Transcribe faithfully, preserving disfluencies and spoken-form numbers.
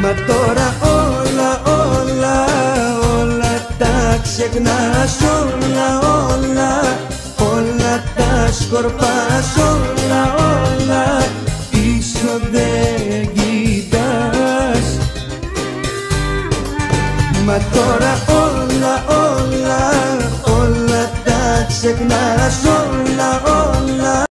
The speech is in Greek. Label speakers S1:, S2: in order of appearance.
S1: Μα τώρα όλα, όλα, όλα τα ξεχνάς, όλα, όλα, όλα τα σκορπάς, όλα, όλα, πίσω δεν κοιτάς. Μα τώρα όλα, όλα, όλα τα ξεχνάς, όλα, όλα.